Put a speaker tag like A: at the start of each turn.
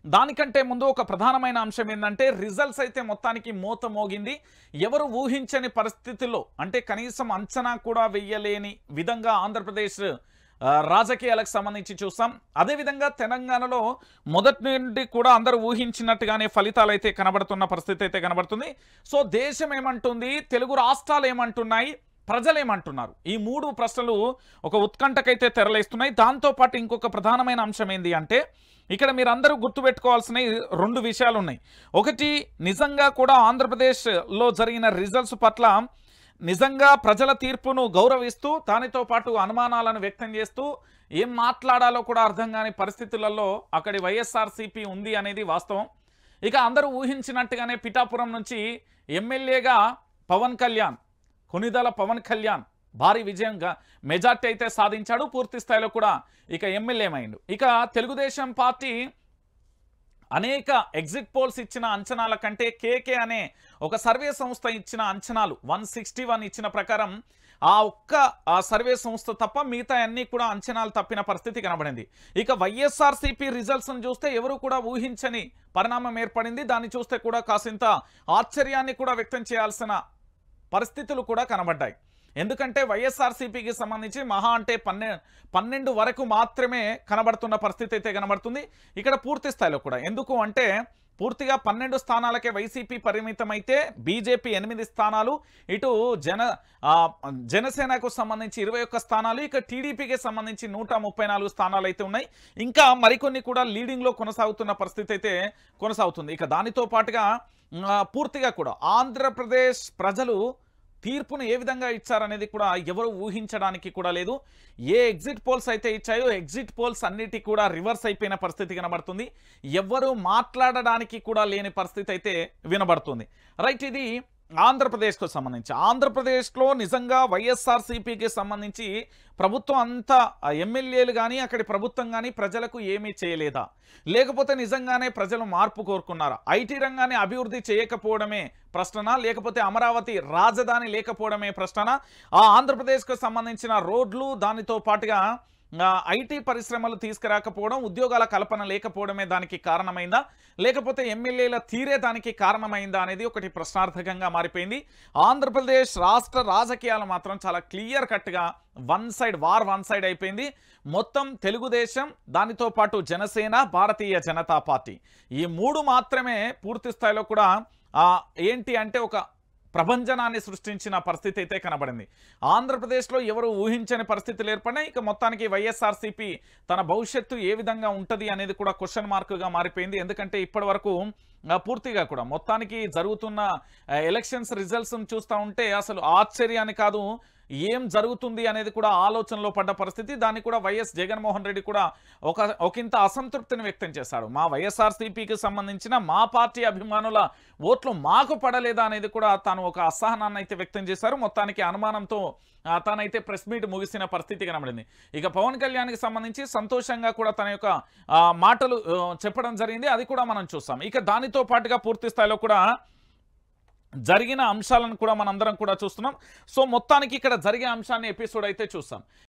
A: దానికంటే ముందు ఒక ప్రధానమైన అంశం ఏంటంటే రిజల్ట్స్ అయితే మొత్తానికి మోత మోగింది. ఎవరు ఊహించని పరిస్థితుల్లో అంటే కనీసం అంచనా కూడా వెయ్యలేని విధంగా ఆంధ్రప్రదేశ్ రాజకీయాలకు సంబంధించి చూసాం. అదేవిధంగా తెలంగాణలో మొదటి నుండి కూడా అందరూ ఊహించినట్టుగానే ఫలితాలు అయితే కనబడుతున్న పరిస్థితి అయితే కనబడుతుంది. సో దేశం ఏమంటుంది, తెలుగు రాష్ట్రాలు ఏమంటున్నాయి, ప్రజలు ఏమంటున్నారు, ఈ మూడు ప్రశ్నలు ఒక ఉత్కంఠకైతే తెరలేస్తున్నాయి. దాంతోపాటు ఇంకొక ప్రధానమైన అంశం ఏంటి అంటే ఇక్కడ మీరందరూ గుర్తుపెట్టుకోవాల్సిన రెండు విషయాలు ఉన్నాయి. ఒకటి, నిజంగా కూడా ఆంధ్రప్రదేశ్లో జరిగిన రిజల్ట్స్ పట్ల నిజంగా ప్రజల తీర్పును గౌరవిస్తూ దానితో పాటు అనుమానాలను వ్యక్తం చేస్తూ ఏం మాట్లాడాలో కూడా అర్థం కాని పరిస్థితులలో అక్కడి వైఎస్ఆర్సీపీ ఉంది అనేది వాస్తవం. ఇక అందరూ ఊహించినట్టుగానే పిఠాపురం నుంచి ఎమ్మెల్యేగా పవన్ కళ్యాణ్, కొనిదల పవన్ కళ్యాణ్ భారీ విజయంగా మెజార్టీ అయితే సాధించాడు. పూర్తి స్థాయిలో కూడా ఇక ఎమ్మెల్యే అయిండు. ఇక తెలుగుదేశం పార్టీ అనేక ఎగ్జిట్ పోల్స్ ఇచ్చిన అంచనాల కంటే కేకే అనే ఒక సర్వే సంస్థ ఇచ్చిన అంచనాలు 161 ఇచ్చిన ప్రకారం ఆ సర్వే సంస్థ తప్ప మిగతా అన్నీ కూడా అంచనాలు తప్పిన పరిస్థితి కనబడింది. ఇక వైఎస్ఆర్సీపీ రిజల్ట్స్ను చూస్తే ఎవరు కూడా ఊహించని పరిణామం ఏర్పడింది. దాన్ని చూస్తే కూడా కాసింత ఆశ్చర్యాన్ని కూడా వ్యక్తం చేయాల్సిన పరిస్థితులు కూడా కనబడ్డాయి. ఎందుకంటే వైఎస్ఆర్సీపీకి సంబంధించి మహా అంటే 12 వరకు మాత్రమే కనబడుతున్న పరిస్థితి అయితే కనబడుతుంది ఇక్కడ పూర్తి స్థాయిలో కూడా. ఎందుకు అంటే పూర్తిగా 12 స్థానాలకే వైసీపీ పరిమితమైతే బీజేపీ 8 స్థానాలు, ఇటు జనసేనకు సంబంధించి 21 స్థానాలు, ఇక టీడీపీకి సంబంధించి 134 స్థానాలు అయితే ఉన్నాయి. ఇంకా మరికొన్ని కూడా లీడింగ్లో కొనసాగుతున్న పరిస్థితి అయితే కొనసాగుతుంది. ఇక దానితో పాటుగా పూర్తిగా కూడా ఆంధ్రప్రదేశ్ ప్రజలు తీర్పును ఏ విధంగా ఇచ్చారనేది కూడా ఎవరు ఊహించడానికి కూడా లేదు. ఏ ఎగ్జిట్ పోల్స్ అయితే ఇచ్చాయో ఎగ్జిట్ పోల్స్ అన్నిటి కూడా రివర్స్ అయిపోయిన పరిస్థితి కనబడుతుంది. ఎవ్వరూ మాట్లాడడానికి కూడా లేని పరిస్థితి అయితే వినబడుతుంది. రైట్, ఇది ఆంధ్రప్రదేశ్కు సంబంధించి. ఆంధ్రప్రదేశ్లో నిజంగా వైఎస్ఆర్సీపీకి సంబంధించి ప్రభుత్వం అంతా ఎమ్మెల్యేలు కానీ అక్కడి ప్రభుత్వం కానీ ప్రజలకు ఏమీ చేయలేదా, లేకపోతే నిజంగానే ప్రజలు మార్పు కోరుకున్నారా? ఐటీ రంగాన్ని అభివృద్ధి చేయకపోవడమే ప్రశ్న, లేకపోతే అమరావతి రాజధాని లేకపోవడమే ప్రశ్న, ఆంధ్రప్రదేశ్కు సంబంధించిన రోడ్లు దానితో పాటుగా ఐటీ పరిశ్రమలు తీసుకురాకపోవడం, ఉద్యోగాల కల్పన లేకపోవడమే దానికి కారణమైందా, లేకపోతే ఎమ్మెల్యేల తీరే దానికి కారణమైందా అనేది ఒకటి ప్రశ్నార్థకంగా మారిపోయింది. ఆంధ్రప్రదేశ్ రాష్ట్ర రాజకీయాలు మాత్రం చాలా క్లియర్ కట్గా వన్ సైడ్ అయిపోయింది. మొత్తం తెలుగుదేశం, దానితో పాటు జనసేన, భారతీయ జనతా పార్టీ ఈ మూడు మాత్రమే పూర్తి స్థాయిలో కూడా ఏంటి అంటే ఒక ప్రభంజనాన్ని సృష్టించిన పరిస్థితి అయితే కనబడింది. ఆంధ్రప్రదేశ్లో ఎవరు ఊహించని పరిస్థితులు ఏర్పడినాయి. ఇక మొత్తానికి వైఎస్ఆర్సీపీ తన భవిష్యత్తు ఏ విధంగా ఉంటుంది అనేది కూడా క్వశ్చన్ మార్కుగా మారిపోయింది. ఎందుకంటే ఇప్పటి వరకు పూర్తిగా కూడా మొత్తానికి జరుగుతున్న ఎలక్షన్స్ రిజల్ట్స్ని చూస్తూ ఉంటే అసలు ఆశ్చర్యాన్ని కాదు, ఏం జరుగుతుంది అనేది కూడా ఆలోచనలో పడ్డ పరిస్థితి. దాన్ని కూడా వైఎస్ జగన్మోహన్ రెడ్డి కూడా ఒకంత అసంతృప్తిని వ్యక్తం చేశాడు. మా వైఎస్ఆర్సీపీకి సంబంధించిన మా పార్టీ అభిమానుల ఓట్లు మాకు పడలేదా అనేది కూడా తాను ఒక అసహనాన్ని అయితే వ్యక్తం చేశారు. మొత్తానికి అనుమానంతో తానైతే ప్రెస్ మీట్ ముగిసిన పరిస్థితి కనబడింది. ఇక పవన్ కళ్యాణ్కి సంబంధించి సంతోషంగా కూడా తన యొక్క మాటలు చెప్పడం జరిగింది, అది కూడా మనం చూస్తాం. ఇక దానితో పాటుగా పూర్తి స్థాయిలో కూడా జరిగిన అంశాలను కూడా మనందరం కూడా చూస్తున్నాం. సో మొత్తానికి ఇక్కడ జరిగే అంశాన్ని ఎపిసోడ్ అయితే చూస్తాం.